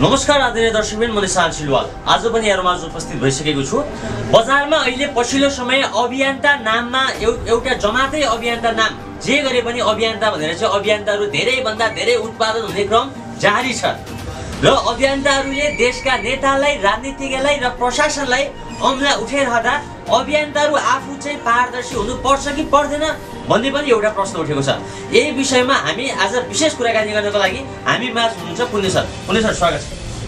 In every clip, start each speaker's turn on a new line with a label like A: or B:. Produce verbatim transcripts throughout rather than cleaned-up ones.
A: नमस्कार आदरणीय दर्शकबिन, म निशान्त सिलवाल आज पनि यहाँहरुमा उपस्थित भइसकेको छु। बजारमा अहिले पछिल्लो समय अभियन्ता नाममा एउटा जमातै अभियन्ता नाम जे गरे पनि अभियन्ता भनेर चाहिँ अभियन्ताहरु धेरै भन्दा धेरै उत्पादन हुने क्रम जारी छ र अभियन्ताहरुले देशका नेतालाई, राजनीतिज्ञलाई र प्रशासनलाई अमला उठाइरहँदा अभियन्ताहरु आफू चाहिँ पारदर्शी हुनु पर्छ कि पर्दैन भन्ने पनि एउटा प्रश्न उठेको छ। यही विषयमा हामी आज विशेष कुराकानी गर्नको लागि हामी माझ हुनुहुन्छ पुण्य सर। पुण्य सर, स्वागत छ।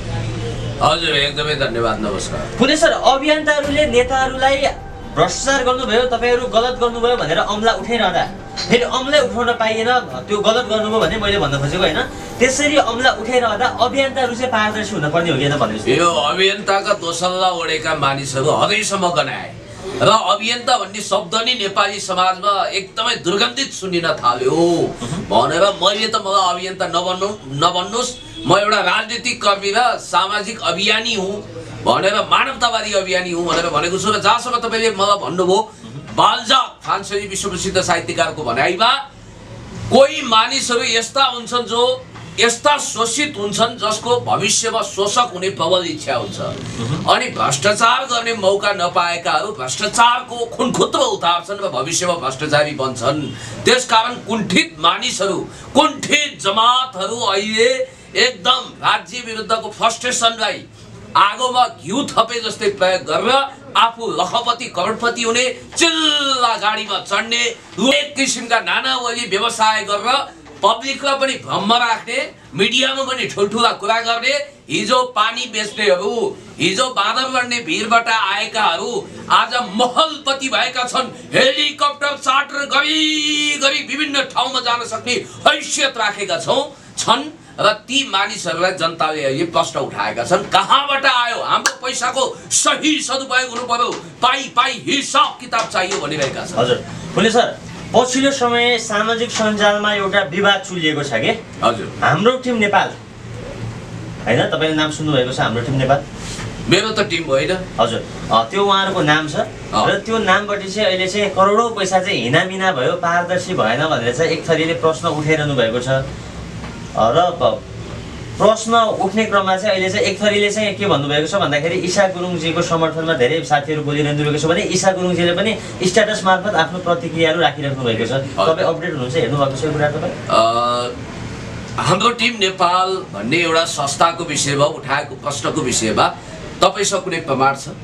B: हजुर, एकदमै धन्यवाद, नमस्कार।
A: पुण्य सर, अभियन्ताहरुले नेताहरुलाई भ्रष्टाचार गर्नुभयो, तपाईहरु गलत गर्नुभयो भनेर अमला उठाइरहँदा फेरि अमला उठाउन पाइएन, त्यो गलत गर्नुभयो भने मैले भन्न खोजेको हैन। त्यसरी अमला उठाइरहँदा अभियन्ताहरु चाहिँ पारदर्शी हुन पर्ने हो कि भन्नुहोस्।
B: यो अभियन्ताका दोसल्ला ओडेका मानिसहरू हदैसम्म गनाए र अभियन्ता भन्ने शब्द नै नेपाली समाजमा एकदमै दुर्गन्धित सुनिन थाल्यो भनेर मैले त मलाई अभियन्ता नबन्नु नबन्नुस्, म एउटा राजनीतिक कर्मी र सामाजिक अभियानी हुँ भनेर, मानवतावादी अभियानी हुँ भनेर भनेको छु। र जहाँसम्म तपाईँले मलाई भन्नुभयो बालजाक फ्रान्सेली विश्वप्रसिद्ध साहित्यकारको भनाइमा कोही मानिसहरू यस्ता हुन्छन् जो यस्ता शोषित हुन्छन् जसको भविष्यमा शोषक हुने प्रबल इच्छा हुन्छ अनि भ्रष्टाचार गर्ने मौका नपाएकाहरू भ्रष्टाचारको खुनखुत्रो उतार्छन् र भविष्यमा भ्रष्टाचारी बन्छन्। त्यसकारण कुण्ठित मानिसहरू, कुण्ठित जमातहरू अहिले एकदम राज्य विरुद्धको फ्रस्ट्रेसनलाई आगोमा घिउ थपे जस्तै प्रयोग गरेर आफू लखपति करोडपति हुने, चिल्ला गाडीमा चढ्ने, एक किसिमका नानावली व्यवसाय गरेर पब्लिकलाई पनि भ्रममा राख्ने, मिडियामा पनि ठुल्ठुला कुरा गर्ने, हिजो पानी बेच्नेहरू, हिजो बाँदर लड्ने भिरबाट आएकाहरू आज महलपति भएका छन्। हेलिकप्टर चार्टर गरी गरी विभिन्न ठाउँमा जान सक्ने हैसियत राखेका छौँ छन् र ती मानिसहरूलाई जनताले अहिले प्रश्न उठाएका छन्। कहाँबाट आयो? हाम्रो पैसाको सही सदुपयोग हुनु पर्यो, पाई पाई हिसाब किताब चाहियो भनिरहेका छन्।
A: हजुर पुण्य सर, पछिल्लो समय सामाजिक सञ्जालमा एउटा विवाद चुलिएको छ के?
B: हजुर,
A: हाम्रो टिम नेपाल हैन, तपाईले नाम सुन्नु भएको छ हाम्रो टिम नेपाल?
B: मेरो त टिम होइन। हजुर,
A: त्यो उहाँहरुको नाम छ र त्यो नामबाट चाहिँ अहिले चाहिँ करोडौं पैसा चाहिँ हिनामिना भयो, पारदर्शी भएन भनेर चाहिँ एक थरीले प्रश्न उठाइरहनु भएको छ र प्रश्न उठ्ने क्रममा चाहिँ अहिले चाहिँ एक थरीले चाहिँ के भन्नुभएको छ भन्दाखेरि ईशा गुरुङजीको समर्थनमा धेरै साथीहरू बोलिरहनु भएको छ भने ईशा गुरुङजीले पनि स्ट्याटस मार्फत आफ्नो प्रतिक्रियाहरू राखिराख्नु भएको छ। तपाईँ अपडेट हुनुहुन्छ, हेर्नु भएको छ यो कुरा तपाईँ?
B: हाम्रो टिम नेपाल भन्ने एउटा संस्थाको विषयमा उठाएको प्रश्नको विषयमा तपाईसँग कुनै प्रमाण छ?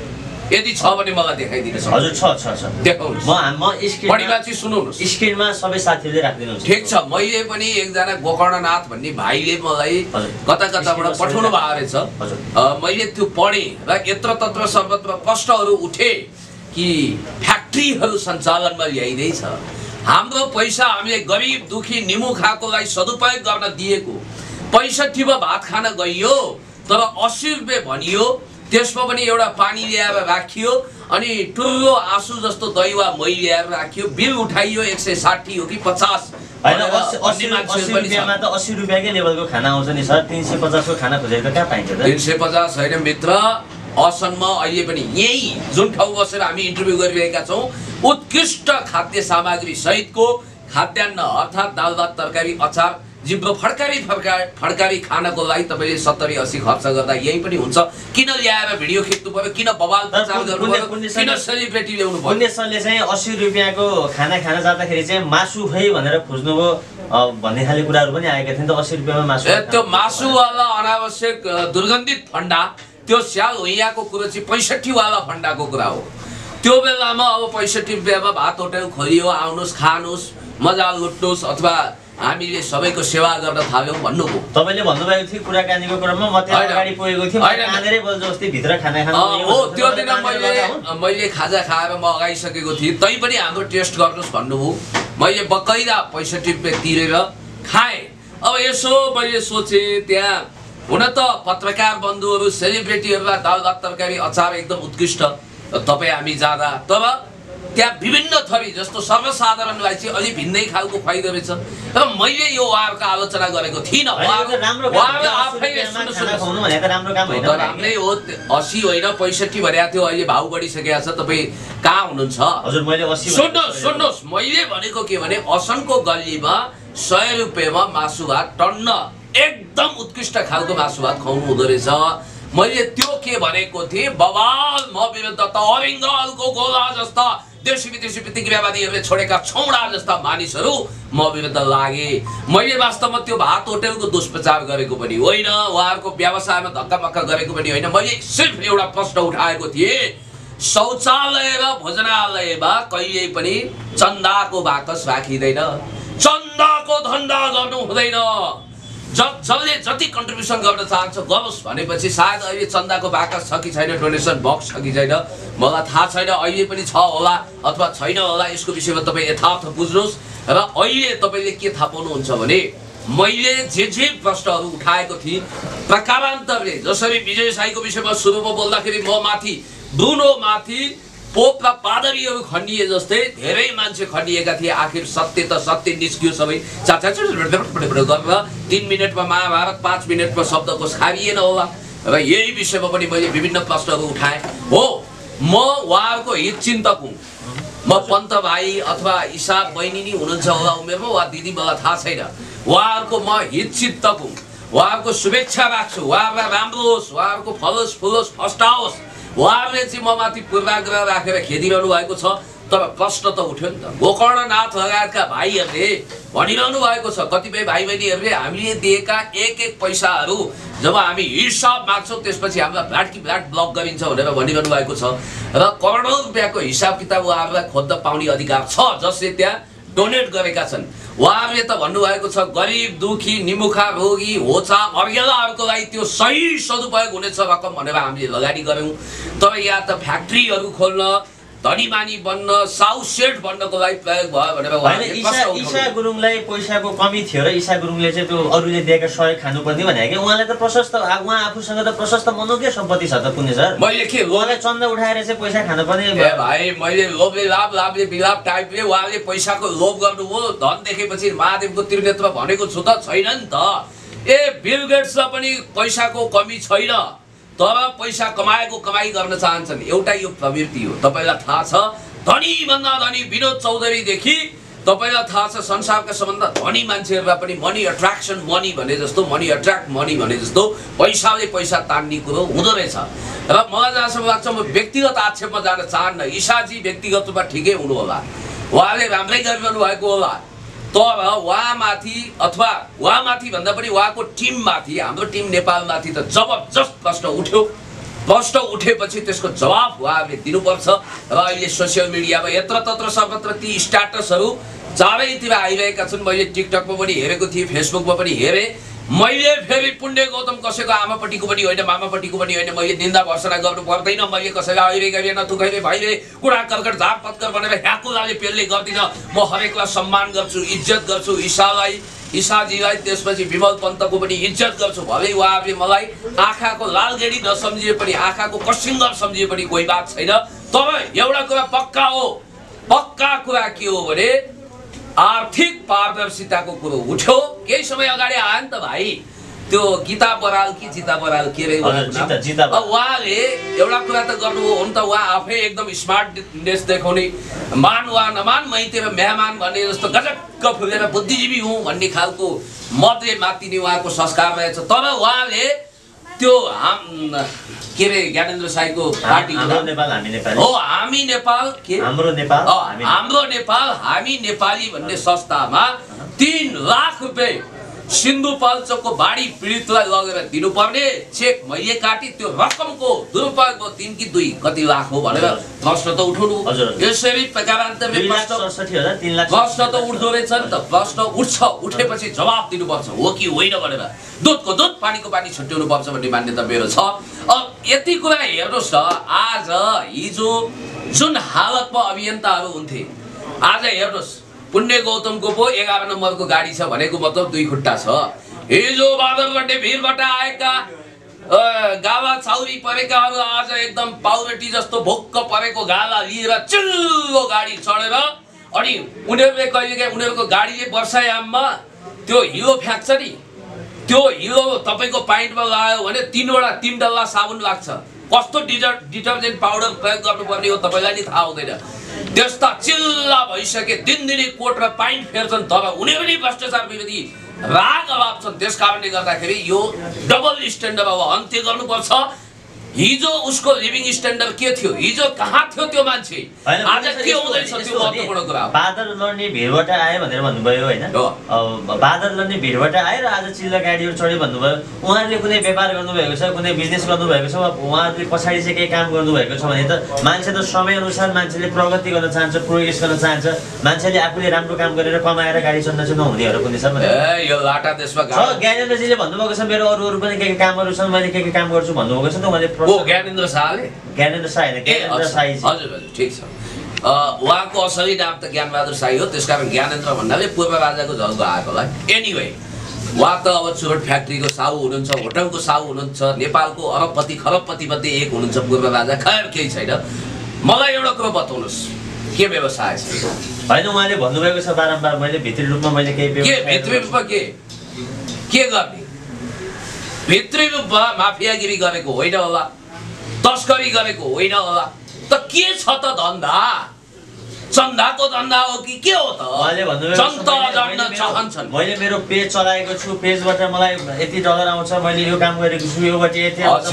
B: यदि छ भने मलाई देखाइदिनुहोस्।
A: हजुर, छ छ छ
B: देखाउनुहोस्।
A: म म स्क्रिनमा
B: बढीमा चाहिँ सुनाउनुहोस्।
A: स्क्रिनमा सबै साथीहरूले राखिदिनुहुन्छ।
B: ठिक छ, मैले पनि एकजना गोकर्णनाथ भन्ने भाइले मलाई कता कताबाट पठाउनु भएको रहेछ, मैले त्यो पढेँ र यत्र तत्र सर्वत्र प्रश्नहरू उठे कि फ्याक्ट्रीहरू सञ्चालनमा ल्याइँदैछ, हाम्रो पैसा हामीले गरिब दुखी निमुखाकोलाई सदुपयोग गर्न दिएको, पैँसठीमा भात खान गइयो तर अस्सी रुपियाँ भनियो, त्यसमा पनि एउटा पानी ल्याएर राखियो अनि टुर्रो आँसु जस्तो दही वा मही ल्याएर राखियो, बिल उठाइयो एक सय साठी हो कि पचास
A: हैन, अस्सी रुपियाँमा त अस्सी रुपियाँकै लेभलको खाना आउँछ नि सर। तीन सय पचासको खाना खोजेर त कहाँ पाइन्छ त?
B: तीन सय पचास होइन मित्र, असनमा अहिले पनि यही जुन ठाउँ बसेर हामी इन्टरभ्यू गरिरहेका छौँ उत्कृष्ट खाद्य सामग्री सहितको खाद्यान्न अर्थात् दाल भात तरकारी अचार जिब्रो फड्कारी फड्का फड्कारी खानको लागि तपाईँले सत्तरी अस्सी खर्च गर्दा यही पनि हुन्छ। किन ल्याएर भिडियो खिच्नु पर्यो, किन बवाल प्रचार गर्नु पर्यो, किन सेलिब्रेटी ल्याउनु पर्यो?
A: पुण्य सरले चाहिँ अस्सी रुपियाँको खाना खान जाँदाखेरि चाहिँ मासु खै भनेर खोज्नुभयो भन्ने खाले कुराहरू पनि आएका थिए नि त। अस्सी रुपियाँमा मासु,
B: त्यो मासुवाला अनावश्यक दुर्गन्धित फन्डा, त्यो स्याल हुइयाको कुरो चाहिँ पैँसठीवाला फन्डाको कुरा हो। त्यो बेलामा अब पैँसठी रुपियाँमा भात होटल खोलियो, आउनुहोस् खानुहोस् मजा लुट्नुहोस् अथवा हामीले सबैको सेवा गर्न थाल्यौँ भन्नुभयो।
A: तपाईँले भन्नुभएको थियो कुराकानीको क्रममा, म त्यहाँ अगाडि पुगेको थिएँ, कानेरै बोल्छ जस्तै भित्र खाना खानु
B: हो। त्यो दिन मैले मैले खाजा खाएर म अगाइसकेको थिएँ, तै पनि हाम्रो टेस्ट गर्नुहोस् भन्नुभयो। मैले बकैदा पैँसठी रुपियाँ तिरेर खाएँ। अब यसो मैले सोचेँ त्यहाँ हुन त पत्रकार बन्धुहरू सेलिब्रेटीहरूलाई दाल भात तरकारी अचार एकदम उत्कृष्ट, तपाईँ हामी जाँदा तर त्यहाँ विभिन्न थरी जस्तो सर्वसाधारणलाई चाहिँ अलि भिन्नै खालको खुवाइदो रहेछ र मैले यो उहाँहरूको आलोचना गरेको थिइनँ। राम्रै हो, अस्सी होइन पैँसठी भनेको थियो, अहिले भाउ बढिसकेको छ। तपाईँ कहाँ हुनुहुन्छ?
A: हजुर, मैले अस्सी
B: सुन्नुहोस् सुन्नुहोस् मैले भनेको के भने असनको गल्लीमा सय रुपियाँमा मासु भात टन्न एकदम उत्कृष्ट खालको मासु भात खुवाउनु हुँदो रहेछ। मैले त्यो के भनेको थिएँ, बवाल म विरुद्ध त अरिङ्गलको गोला जस्ता देशी विदेशी प्रतिक्रियावादीहरूले छोडेका छौडा जस्ता मानिसहरू म विरुद्ध लागे। मैले वास्तवमा त्यो भात होटेलको दुष्प्रचार गरेको पनि होइन, उहाँहरूको व्यवसायमा धक्कामक्का गरेको पनि होइन। मैले सिर्फ एउटा प्रश्न उठाएको थिएँ, शौचालय र भोजनालयमा कहिल्यै पनि चन्दाको बाकस राखिँदैन, चन्दाको धन्दा गर्नु हुँदैन। ज जसले जति कन्ट्रिब्युसन गर्न चाहन्छ गरोस् भनेपछि सायद अहिले चन्दाको बाकस छ कि छैन, डोनेसन बक्स छ कि छैन मलाई थाहा छैन, अहिले पनि छ होला अथवा छैन होला, यसको विषयमा तपाईँ यथार्थ बुझ्नुहोस्। र अहिले तपाईँले के थाहा पाउनुहुन्छ भने मैले जे जे प्रश्नहरू उठाएको थिएँ प्रकारान्तरले, जसरी विजय साईको विषयमा सुरुमा बोल्दाखेरि म माथि ब्रुनो माथि पोप र पादरीहरू खनिए जस्तै धेरै मान्छे खनिएका थिए। आखिर सत्य त सत्य निस्कियो, सबै चाचा गरेर तीन मिनटमा महाभारत, पाँच मिनटमा शब्दकोश खारिएन होला। र यही विषयमा पनि मैले विभिन्न प्रश्नहरू उठाएँ। हो, म उहाँहरूको हितचिन्तक हुँ। म पन्त भाइ अथवा ईसा बहिनी नि हुनुहुन्छ होला उमेरमा, वा दिदी मलाई थाहा छैन, उहाँहरूको म हितचिन्तक हुँ। उहाँहरूको शुभेच्छा राख्छु, उहाँहरूलाई राम्रो होस्, उहाँहरूको फलोस् फुलोस् फस्टाओस्। उहाँहरूले चाहिँ म माथि पूर्वाग्रह राखेर खेदिरहनु भएको छ। तर प्रश्न त उठ्यो नि त, गोकर्णनाथ लगायतका भाइहरूले भनिरहनु भएको छ, कतिपय भाइ बहिनीहरूले हामीले दिएका एक एक पैसाहरू जब हामी हिसाब माग्छौँ त्यसपछि हामीलाई भ्याट कि भ्याट ब्लक गरिन्छ भनेर भनिरहनु भएको छ। र करोडौँ रुपियाँको हिसाब किताब उहाँहरूलाई खोज्न पाउने अधिकार छ जसले त्यहाँ डोनेट गरेका छन्। उहाँहरूले त भन्नुभएको छ गरिब दुखी निमुखा रोगी होचा अर्गेलाहरूको लागि त्यो सही सदुपयोग हुनेछ रकम भनेर हामीले लगानी गऱ्यौँ। तर यहाँ त फ्याक्ट्रीहरू खोल्न, धनीमानी बन्न, साउ सेट बन्नको लागि प्रयोग भयो भनेर
A: ईसा गुरुङलाई पैसाको कमी थियो र ईसा गुरुङले चाहिँ त्यो अरूले दिएका सहयोग खानुपर्ने भने कि उहाँलाई त प्रशस्त, उहाँ आफूसँग त प्रशस्त मनोज्ञ सम्पत्ति छ त पुण्य सर।
B: मैले के
A: उहाँलाई चन्दा उठाएर चाहिँ पैसा खानुपर्ने
B: भाइ, मैले लोभले लाभ लाभले विलाप टाइपले उहाँले पैसाको लोभ गर्नुभयो। धन देखेपछि महादेवको त्रिनेत्र भनेको छु त छैन नि त। ए बिल गेट्सलाई पनि पैसाको कमी छैन, तर पैसा कमाएको कमाई गर्न चाहन्छन्। एउटा यो प्रवृत्ति हो। तपाईँलाई थाहा छ धनी भन्दा धनी विनोद चौधरीदेखि तपाईँलाई थाहा छ संसारका सबभन्दा धनी मान्छेहरूलाई पनि मनी एट्र्याक्सन मनी भने जस्तो, मनी एट्र्याक्ट मनी भने जस्तो पैसाले पैसा तान्ने कुरो हुँदो रहेछ। र मलाई जहाँसम्म लाग्छ, म व्यक्तिगत आक्षेपमा जान चाहन्न। ईसाजी व्यक्तिगत रूपमा ठिकै हुनु होला, उहाँले राम्रै गरिरहनु भएको होला, तर उहाँमाथि अथवा उहाँमाथि भन्दा पनि उहाँको टिममाथि, हाम्रो टिम नेपालमाथि त जबरजस्त प्रश्न उठ्यो। प्रश्न उठेपछि त्यसको जवाब उहाँहरूले दिनुपर्छ। र अहिले सोसियल मिडियामा यत्र तत्र सर्वत्र ती स्ट्याटसहरू चारैतिर आइरहेका छन्। मैले टिकटकमा पनि हेरेको थिएँ, फेसबुकमा पनि हेरेँ। मैले फेरि पुण्य गौतम कसैको आमापट्टिको पनि होइन, मामापट्टिको पनि होइन, मैले निन्दा भर्सना गर्नु पर्दैन। मैले कसैलाई अहिले गरे नथुकाइले भाइले कुरा कर्कट झाप पत्कर भनेर ह्याकुलाले पेलले गर्दिनँ। म हरेकलाई सम्मान गर्छु, इज्जत गर्छु। ईसालाई, ईसाजीलाई, त्यसपछि विमल पन्तको पनि इज्जत गर्छु। भले उहाँहरूले मलाई आँखाको लालगेडी नसम्झिए पनि, आँखाको कसिङ्गर सम्झिए पनि कोही बात छैन। तर एउटा कुरा पक्का हो, पक्का कुरा के हो भने आर्थिक पारदर्शिताको कुरो उठ्यो। केही समय अगाडि आयो नि त भाइ, त्यो गीता बराल कि जिता बराल के अरे उहाँले एउटा कुरा त गर्नुभयो। हुन त उहाँ आफै एकदम स्मार्टनेस देखाउने, मान वा नमान मै तेरो मेहमान भन्ने जस्तो गजक्क फुलेर बुद्धिजीवी हुँ भन्ने खालको मतले मातिने उहाँको संस्कार रहेछ। तर उहाँले त्यो हाम के अरे ज्ञानेन्द्र साईको पार्टी
A: हो हामी
B: नेपाल के
A: हाम्रो नेपाल
B: हाम्रो नेपाल हामी नेपाली भन्ने संस्थामा तीन लाख रुपियाँ सिन्धुपाल्चोकको बाढी पीडितलाई लगेर दिनुपर्ने चेक मैले काटी। त्यो रकमको दुरुपयोग भयो, तीन कि दुई कति लाख हो भनेर प्रश्न त उठाउनु। यसरी प्रकारान्तरले प्रश्न त उठ्दो रहेछ नि त। प्रश्न उठ्छ, उठेपछि जवाब दिनुपर्छ हो कि होइन भनेर। दुधको दुध पानीको पानी छुट्याउनु पर्छ भन्ने मान्यता मेरो छ। अब यति कुरा हेर्नुहोस् न, आज हिजो जुन हालतमा अभियन्ताहरू हुन्थे, आज हेर्नुहोस् पुण्य गौतमको पो एघार नम्बरको गाडी छ भनेको मतलब दुई खुट्टा छ। हिजो बादलगढे भिरबाट आएका गाला छाउरी परेकाहरू आज एकदम पाउरेटी जस्तो भोक्क परेको गाला लिएर चिल्लो गाडी चढेर, अनि उनीहरूले कहिलेकाहीँ उनीहरूको गाडीले वर्षायाममा त्यो हिलो फ्याँक्छ नि, त्यो हिलो तपाईँको पाइन्टमा लगायो भने तिनवटा तिन डल्ला साबुन लाग्छ। कस्तो डिटर डिटर्जेन्ट पाउडर प्रयोग गर्नुपर्ने हो तपाईँलाई नि थाहा हुँदैन। त्यस्ता चिल्ला भइसके दिनदिनै कोट र पाइन्ट फेर्छन्, तर उनी पनि भ्रष्टाचार विरोधी राग अभाव छ। त्यस कारणले गर्दाखेरि यो डबल स्ट्यान्डर्ड अब अन्त्य गर्नुपर्छ। हिजो उसको लिभिङ स्ट्यान्डर्ड के थियो, हिजो कहाँ थियो त्यो मान्छे, आज के हुँदैछ त्यो महत्त्वपूर्ण कुरा हो।
A: बादल लड्ने भिडबाट आयो भनेर भन्नुभयो होइन, बादल लड्ने भिडबाट आयो र आज चिल्ला गाडीहरू चढ्यो भन्नुभयो। उहाँहरूले कुनै व्यापार गर्नुभएको छ, कुनै बिजनेस गर्नुभएको छ, उहाँहरूले पछाडि चाहिँ केही काम गर्नुभएको छ भने त मान्छे त समयअनुसार मान्छेले प्रगति गर्न चाहन्छ, प्रोग्रेस गर्न चाहन्छ। मान्छेले आफूले राम्रो काम गरेर कमाएर गाडी चढ्न चाहिँ नहुनेहरू पनि छ।
B: ए यो लाटा देशमा
A: ज्ञानेन्द्रजीले भन्नुभएको छ मेरो अरू अरू पनि के के कामहरू छन्, मैले के के काम गर्छु भन्नुभएको छ। त उहाँले
B: ओ ज्ञानेन्द्र शाहले
A: ज्ञानेन्द्र शाह होइन, ज्ञानेन्द्र शाही।
B: हजुर हजुर ठिक छ। उहाँको असली नाम त ज्ञानबहादुर शाही हो, त्यसकारण ज्ञानेन्द्र भन्नाले पूर्व राजाको झल्को आएको होला। एनिवे उहाँ त अब चुरोट फ्याक्ट्रीको साहु हुनुहुन्छ, होटलको साहु हुनुहुन्छ, नेपालको अरबपति खरबपति मध्ये एक हुनुहुन्छ पूर्व राजा। खैर केही छैन, मलाई एउटा कुरो बताउनुहोस् के व्यवसाय छ?
A: होइन उहाँले भन्नुभएको छ बारम्बार मैले भित्री रूपमा मैले केही
B: के भित्री रूपमा के के गर्ने? भित्री रूपमा माफियागिरी गरेको होइन होला, तस्करी गरेको होइन होला, त के छ त धन्दा? चन्दाको धन्दा हो कि के हो त? जनता जान्न चाहन्छन्।
A: मैले मेरो पेज चलाएको छु, पेजबाट मलाई यति डलर आउँछ, मैले यो काम गरेको छु, योबाट यति आउँछ।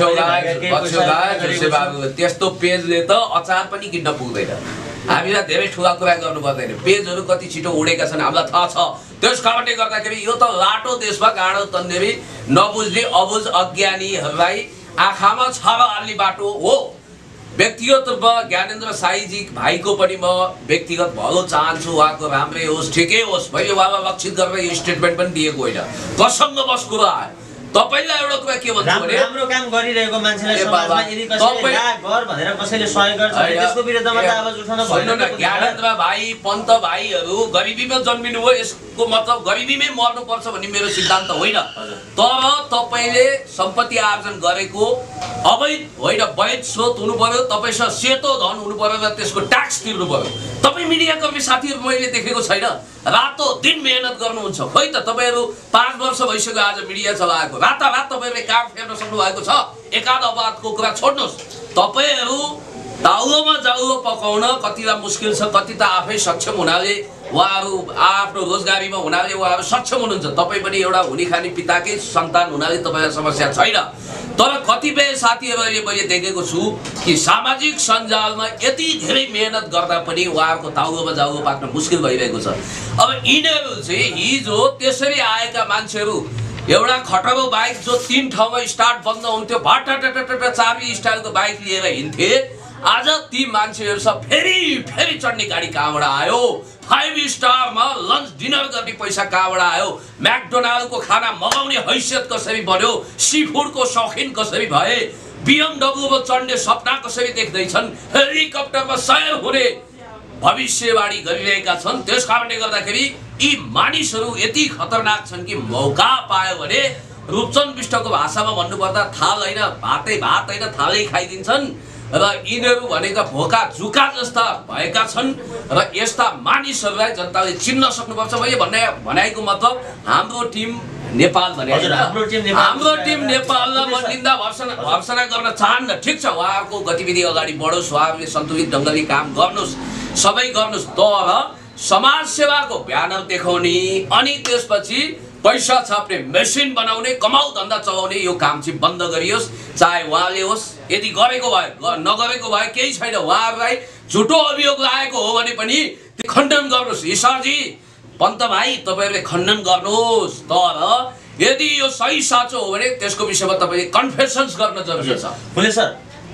B: त्यस्तो पेजले त अचार पनि किन्न पुग्दैन। हामीलाई धेरै ठुला कुरा गर्नु पर्दैन, पेजहरू कति छिटो उडेका छन् हामीलाई थाहा छ। त्यस कारणले गर्दाखेरि यो त लाटो देशमा गाडो तन्नेरी नबुझ्ने अबुझ अज्ञानीहरूलाई आँखामा छाला हाल्ने बाटो हो। व्यक्तिगत रूपमा ज्ञानेन्द्र शाहीजी भाइको पनि म व्यक्तिगत भलो चाहन्छु, उहाँको राम्रै होस्, ठिकै होस्। मैले उहाँलाई लक्षित गरेर यो स्टेटमेन्ट पनि दिएको होइन। प्रसङ्ग बस कुरा तपाईलाई एउटा कुरा के भन्छु भने
A: राम्रो काम गरिरहेको मान्छेलाई समाजमा यदि कसैले ला गर भनेर कसैले सहयोग गर्छ भने त्यसको विरुद्धमा त आवाज उठाउन भएन।
B: ज्ञानेन्द्र भाइ पन्त भाइहरू गरिबीमा जन्मिनु हो, यसको मतलब गरिबीमै मर्नु पर्छ भन्ने मेरो सिद्धान्त होइन। तर तपाईले सम्पत्ति आर्जन गरेको अवैध होइन वैध स्रोत हुनु पर्यो, तपाईसँग सेतो धन हुनु पर्यो र त्यसको ट्याक्स तिर्नु पर्यो। तपाईँ मिडियाकर्मी साथीहरू मैले देखेको छैन, रातो दिन मेहनत गर्नुहुन्छ। खोइ त तपाईँहरू पाँच वर्ष भइसक्यो आज मिडिया चलाएको, रातारात तपाईँहरूले काम फेर्न सक्नु भएको छ। एकाध अपवादको कुरा छोड्नुहोस्, तपाईँहरू दाउलोमा जाउलो पकाउन कतिलाई मुस्किल छ, कति त आफै सक्षम हुनाले उहाँहरू आफ्नो रोजगारीमा हुनाले उहाँहरू सक्षम हुनुहुन्छ। तपाईँ पनि एउटा हुने खाने पिताकै सन्तान हुनाले तपाईँलाई समस्या छैन। तर कतिपय साथीहरूले मैले देखेको छु कि सामाजिक सञ्जालमा यति धेरै मेहनत गर्दा पनि उहाँहरूको दाउलोमा जाउलो पाक्न मुस्किल भइरहेको छ। अब यिनीहरू चाहिँ हिजो त्यसरी आएका मान्छेहरू, एउटा खटरो बाइक जो तीन ठाउँमा स्टार्ट बन्द हुन्थ्यो, भाटाटाटाटा चाबी स्टाइलको बाइक लिएर हिँड्थे, आज ती मान्छेहरू सब फेरि फेरि चढ्ने गाडी कहाँबाट आयो? फाइभ स्टारमा लन्च डिनर गर्ने पैसा कहाँबाट आयो? म्याकडोनाल्डको खाना मगाउने हैसियत कसरी बन्यो? सी फुडको शौखिन कसरी भए? बिएमडब्ल्यूमा चढ्ने सपना कसरी देख्दैछन्? हेलिकप्टरमा सयर हुने भविष्यवाणी गरिरहेका छन्। त्यस कारणले गर्दाखेरि यी मानिसहरू यति खतरनाक छन् कि मौका पायो भने रूपचन्द विष्टको भाषामा भन्नुपर्दा थाल होइन भातै भात होइन थालै खाइदिन्छन्। र यिनीहरू भनेका भोका जुका जस्ता भएका छन् र यस्ता मानिसहरूलाई जनताले चिन्न सक्नुपर्छ। मैले भन्ने भनेको मतलब हाम्रो टिम नेपाल भने हाम्रो टिम नेपाललाई म निन्दा भर्सना भर्सना गर्न चाहन्न। ठिक छ, उहाँहरूको गतिविधि अगाडि बढोस्, उहाँहरूले सन्तुलित ढङ्गले काम गर्नुहोस्, सबै गर्नुहोस्। तर समाज सेवाको ब्यानर देखाउने अनि त्यसपछि पैसा छाप्ने मेसिन बनाउने, कमाउ धन्दा चलाउने यो काम चाहिँ बन्द गरियोस्। चाहे उहाँले होस्, यदि गरेको भए नगरेको भए केही छैन, उहाँहरूलाई झुटो अभियोग लागेको हो भने पनि त्यो खण्डन गर्नुहोस्। ईश्वरजी पन्त भाइ तपाईँहरूले खण्डन गर्नुहोस्। तर यदि यो सही साँचो हो भने त्यसको विषयमा तपाईँले कन्फेसन्स गर्न जरुरी छ।
A: पुलिस सर,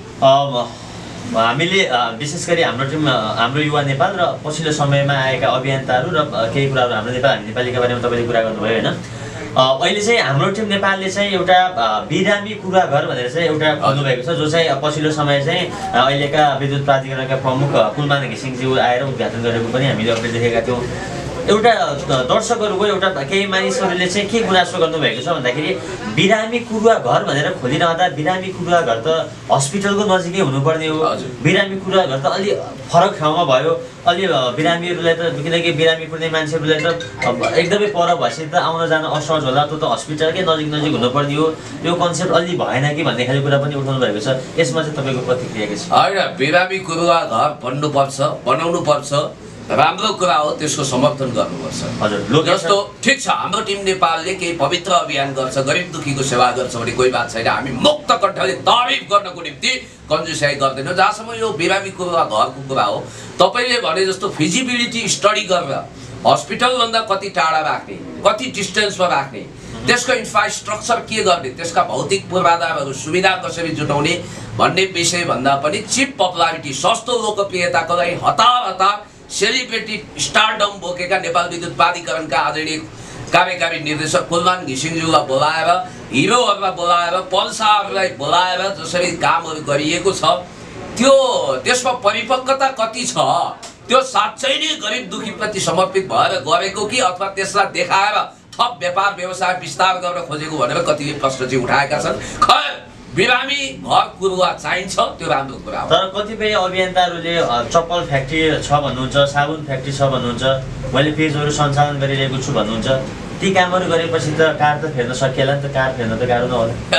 A: हामीले विशेष गरी हाम्रो टिम हाम्रो युवा नेपाल र पछिल्लो समयमा आएका अभियन्ताहरू र केही कुराहरू हाम्रो नेपाल हामी नेपालीका बारेमा तपाईँले कुरा गर्नुभयो होइन। अहिले चाहिँ हाम्रो टिम नेपालले चाहिँ एउटा बिरामी कुरा घर भनेर चाहिँ एउटा खोल्नुभएको छ, जो चाहिँ पछिल्लो समय चाहिँ अहिलेका विद्युत प्राधिकरणका प्रमुख कुलमान घिसिङज्यू आएर उद्घाटन गरेको पनि हामीले अपडेट देखेका थियौँ। एउटा दर्शकहरूको एउटा केही मानिसहरूले चाहिँ के गुनासो गर्नुभएको छ भन्दाखेरि बिरामी कुरुवा घर भनेर खोलिरहँदा बिरामी कुरुवा घर त हस्पिटलको नजिकै हुनुपर्ने हो। बिरामी कुरुवा घर त अलि फरक ठाउँमा भयो। अलि बिरामीहरूलाई त किनकि बिरामी पुर्ने मान्छेहरूलाई त एकदमै पर भएपछि त आउन जान असहज होला, त्यो त हस्पिटलकै नजिक नजिक हुनुपर्ने हो। यो कन्सेप्ट अलि भएन कि भन्ने खाले कुरा पनि उठाउनु भएको छ। यसमा चाहिँ तपाईँको प्रतिक्रिया के छ?
B: होइन, बिरामी कुरुवा घर बन्नुपर्छ, बनाउनु पर्छ। राम्रो कुरा हो, त्यसको समर्थन गर्नुपर्छ।
A: हजुर,
B: जस्तो ठिक छ हाम्रो टिम नेपालले केही पवित्र अभियान गर्छ, गरिब दुखीको सेवा गर्छ भने कोही बात छैन, हामी मुक्त कण्ठले तारिफ गर्नको निम्ति कन्जुसाइ गर्दैनौँ। जहाँसम्म यो बिरामीको वा घरको कुरा हो, तपाईँले भने जस्तो फिजिबिलिटी स्टडी गरेर हस्पिटलभन्दा कति टाढा राख्ने, कति डिस्टेन्समा राख्ने, त्यसको इन्फ्रास्ट्रक्चर के गर्ने, त्यसका भौतिक पूर्वाधारहरू सुविधा कसरी जुटाउने भन्ने विषय भन्दा पनि चिप पपुलारिटी, सस्तो लोकप्रियताको लागि हतार हतार सेलिब्रेटी स्टारडम बोकेका नेपाल विद्युत प्राधिकरणका आदरणीय कार्यकारी निर्देशक कुलमान घिसिङज्यूलाई बोलाएर, हिरोहरूलाई बोलाएर, पल्साहरूलाई बोलाएर जसरी कामहरू गरिएको छ, त्यो त्यसमा परिपक्वता कति छ, त्यो साँच्चै नै गरिब दुखीप्रति समर्पित भएर गरेको कि अथवा त्यसलाई देखाएर थप व्यापार व्यवसाय विस्तार गर्न खोजेको भनेर कतिले प्रश्न चाहिँ उठाएका छन्। खैर बिरामी घर कुरुवा चाहिन्छ, त्यो राम्रो कुरा हो।
A: तर कतिपय अभियन्ताहरूले चप्पल फ्याक्ट्री छ भन्नुहुन्छ, साबुन फ्याक्ट्री छ भन्नुहुन्छ, मैले पेजहरू सञ्चालन गरिरहेको छु भन्नुहुन्छ। ती कामहरू गरेपछि त कार त फेर्न सकिएला नि त, कार फेर्न त गाह्रो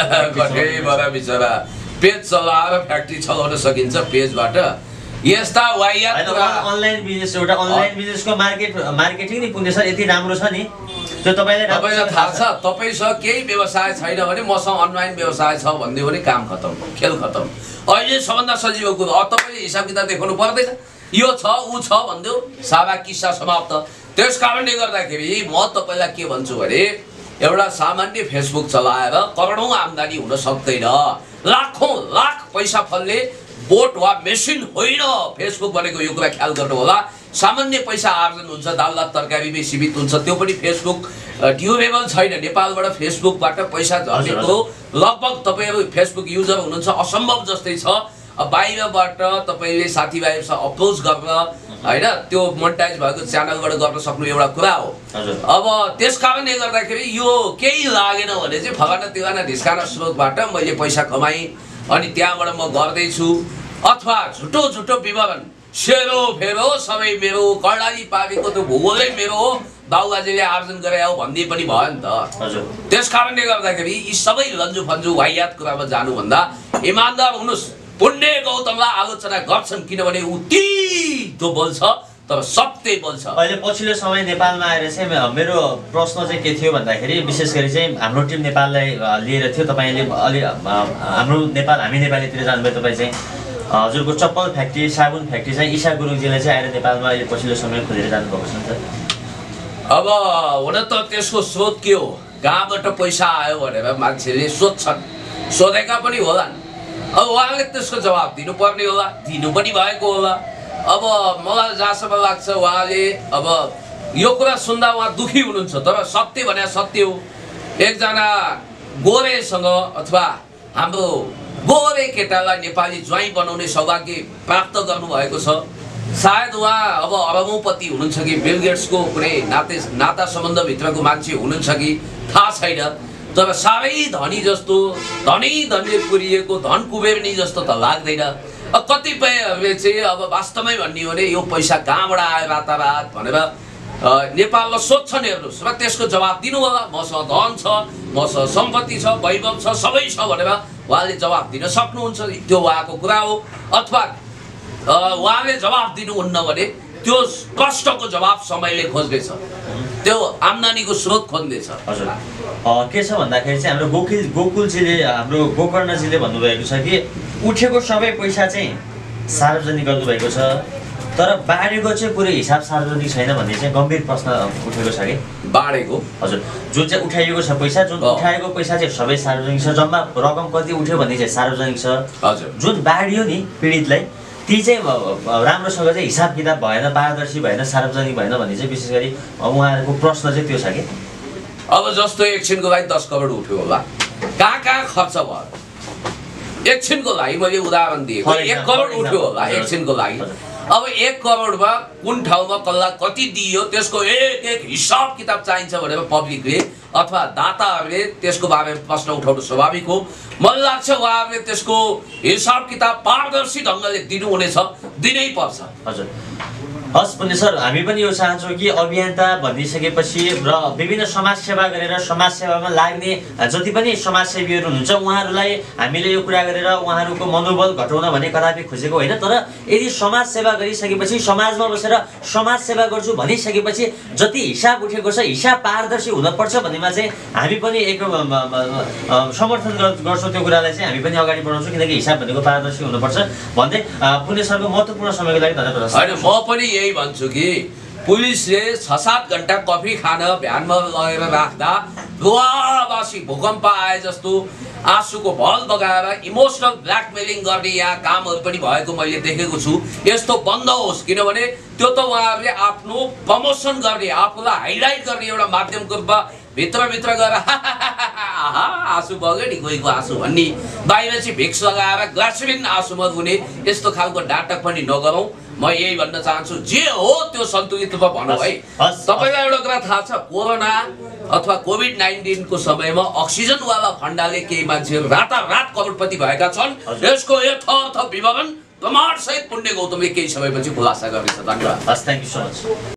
B: नहोला। बिचरा पेज चलाएर फ्याक्ट्री चलाउन सकिन्छ पेजबाट। यस्ता वाहियात
A: अनलाइन बिजनेस, एउटा अनलाइन बिजनेसको मार्केट मार्केटिङ नि पुग्ने सर यति राम्रो छ नि, त्यो तपाईँले
B: तपाईँलाई थाहा छ। तपाईँसँग केही व्यवसाय छैन भने मसँग अनलाइन व्यवसाय छ भनिदियो भने काम खतम, खेल खतम। अहिले सबभन्दा सजिलो कुरो, अब तपाईँले हिसाब किताब देखाउनु पर्दैन, यो छ ऊ छ भनिदियो, सारा किस्सा समाप्त। त्यस कारणले गर्दाखेरि म तपाईँलाई के भन्छु भने एउटा सामान्य फेसबुक चलाएर करोडौँ आम्दानी हुन सक्दैन, लाखौँ लाख पैसा फल्ने बोट वा मेसिन होइन फेसबुक भनेको। यो कुरा ख्याल गर्नु होला। सामान्य पैसा आर्जन हुन्छ, दाल भात तरकारीमै सीमित हुन्छ, त्यो पनि फेसबुक ड्युरेबल छैन। नेपालबाट फेसबुकबाट पैसा झर्नेको लगभग तपाईँहरू फेसबुक युजर हुनुहुन्छ असम्भव जस्तै छ। बाहिरबाट तपाईँले साथीभाइहरूसँग अप्रोच गरेर होइन त्यो मोनेटाइज भएको च्यानलबाट गर्न सक्नु एउटा कुरा हो। अब त्यस कारणले गर्दाखेरि यो केही लागेन भने चाहिँ फलाना तिगाना ढिस्काना स्रोतबाट मैले पैसा कमाएँ अनि त्यहाँबाट म गर्दैछु, अथवा झुटो झुटो विवरण सेरो फेरो सबै मेरो, कर्णाली पारेको त भूगोलै मेरो हो, बाबुबाजेले आर्जन गरे हो भन्ने पनि भयो नि त। त्यस कारणले गर्दाखेरि यी सबै लन्जु फन्जु वाहियात कुरामा जानुभन्दा इमान्दार हुनुहोस्। पुण्य गौतमलाई आलोचना गर्छन् किनभने ऊ तितो बोल्छ तर सत्य बोल्छ।
A: अहिले पछिल्लो समय नेपालमा आएर चाहिँ मेरो प्रश्न चाहिँ के थियो भन्दाखेरि विशेष गरी चाहिँ हाम्रो टिम नेपाललाई लिएर थियो। तपाईँले अलि हाम्रो नेपाल हामी नेपालीतिर जानुभयो, तपाईँ चाहिँ हजुरको चप्पल फ्याक्ट्री साबुन फ्याक्ट्री चाहिँ ईशा गुरुङजीले चाहिँ आएर नेपालमा अहिले पछिल्लो समय खोजेर जानुभएको छ नि त।
B: अब हुन त त्यसको स्रोत के हो, कहाँबाट पैसा आयो भनेर मान्छेले सोध्छन्, सोधेका पनि होलान्। अब उहाँले त्यसको जवाब दिनुपर्ने होला, दिनु पनि भएको होला। अब मलाई जहाँसम्म लाग्छ उहाँले अब यो कुरा सुन्दा उहाँ दुखी हुनुहुन्छ, तर सत्य भने सत्य हो। एकजना गोरेसँग अथवा हाम्रो गोरे केटालाई नेपाली ज्वाइँ बनाउने सौभाग्य प्राप्त गर्नुभएको छ। सायद उहाँ अब अरबौँपति हुनुहुन्छ कि बिल गेट्सको कुनै नाते नाता सम्बन्धभित्रको मान्छे हुनुहुन्छ कि थाहा छैन, तर साह्रै धनी जस्तो धनी धनले पुरिएको धन कुबेर्नी जस्तो त लाग्दैन। कतिपयहरूले चाहिँ अब वास्तवमै भन्ने हो भने यो पैसा कहाँबाट आयो रातारात भनेर नेपाललाई सोध्छन् हेर्नुहोस्, र त्यसको जवाब दिनु होला। मसँग धन छ, मसँग सम्पत्ति छ, वैभव छ, सबै छ भनेर उहाँले जवाब दिन सक्नुहुन्छ, त्यो उहाँको कुरा हो। अथवा उहाँले जवाब दिनुहुन्न भने त्यो प्रश्नको जवाब समयले खोज्दैछ, त्यो आम्दानीको स्रोत खोज्दैछ।
A: हजुर के छ भन्दाखेरि चाहिँ हाम्रो गोकुल गोकुलजीले हाम्रो गोकर्णजीले भन्नुभएको छ कि उठेको सबै पैसा चाहिँ सार्वजनिक गर्नुभएको छ, तर बाढेको चाहिँ पुरै हिसाब सार्वजनिक छैन भन्ने चाहिँ गम्भीर प्रश्न उठेको छ कि
B: बाढेको।
A: हजुर जुन चाहिँ उठाइएको छ पैसा, जुन उठाएको पैसा चाहिँ सबै सार्वजनिक छ, जम्मा रकम कति उठ्यो भन्ने चाहिँ सार्वजनिक छ।
B: हजुर
A: जुन बाढियो नि पीडितलाई ती चाहिँ राम्रोसँग चाहिँ हिसाब किताब भएन, पारदर्शी भएन, सार्वजनिक भएन भन्ने चाहिँ विशेष गरी उहाँहरूको प्रश्न चाहिँ त्यो छ कि
B: अब जस्तो एकछिनको लागि दस करोड उठ्यो होला, कहाँ कहाँ खर्च भयो एकछिनको लागि मैले उदाहरण दिएको, एक करोड उठ्यो होला एकछिनको लागि। अब एक करोडमा कुन ठाउँमा कसलाई कति दियो त्यसको एक एक हिसाब किताब चाहिन्छ भनेर पब्लिकले अथवा दाताहरूले त्यसको बारेमा प्रश्न उठाउनु स्वाभाविक हो। मलाई लाग्छ उहाँहरूले त्यसको हिसाब किताब पारदर्शी ढङ्गले दिनुहुनेछ, दिनै पर्छ।
A: हजुर हस् पुण्य सर, हामी पनि यो चाहन्छौँ कि अभियन्ता भनिसकेपछि र विभिन्न समाज सेवा गरेर समाज सेवामा लाग्ने जति पनि समाजसेवीहरू हुनुहुन्छ उहाँहरूलाई हामीले यो कुरा गरेर उहाँहरूको मनोबल घटाउन भने कदापि खोजेको होइन। तर यदि समाज सेवा गरिसकेपछि समाजमा बसेर समाज सेवा गर्छु भनिसकेपछि जति हिसाब उठेको छ हिसाब पारदर्शी हुनपर्छ भन्नेमा चाहिँ हामी पनि एक समर्थन गर्छौँ। त्यो कुरालाई चाहिँ हामी पनि अगाडि बढाउँछौँ, किनकि हिसाब भनेको पारदर्शी हुनुपर्छ भन्दै पुण्य सरको महत्त्वपूर्ण समयको लागि धन्यवाद।
B: होइन, म पनि यही भन्छु कि पुलिसले छ सात घन्टा कफी खान भ्यानमा लगेर राख्दा रुवाबासी भूकम्प आए जस्तो आँसुको भल बगाएर इमोसनल ब्ल्याकमेलिङ गर्ने यहाँ कामहरू पनि भएको मैले देखेको छु। यस्तो बन्द होस्, किनभने त्यो त उहाँहरूले आफ्नो प्रमोसन गर्ने, आफूलाई हाइलाइट गर्ने एउटा माध्यमको रूपमा भित्रभित्र गएर आँसु बग्यो नि कोहीको आँसु भन्ने, बाहिर चाहिँ भिक्स लगाएर ग्लासरिन आँसु मत हुने यस्तो खालको नाटक पनि नगरौँ। म यही भन्न चाहन्छु, जे हो त्यो सन्तुलित रूपमा भनौँ है। तपाईँलाई एउटा कुरा थाहा छ, कोरोना अथवा कोभिड नाइन्टिनको समयमा अक्सिजनवाला फन्डाले केही मान्छेहरू रातारात करोडपति भएका छन्। यसको यथार्थ विवरण प्रमाणसहित पुण्य गौतमले केही समयपछि खुलासा गर्नेछ। धन्यवाद।
A: Thank you so much.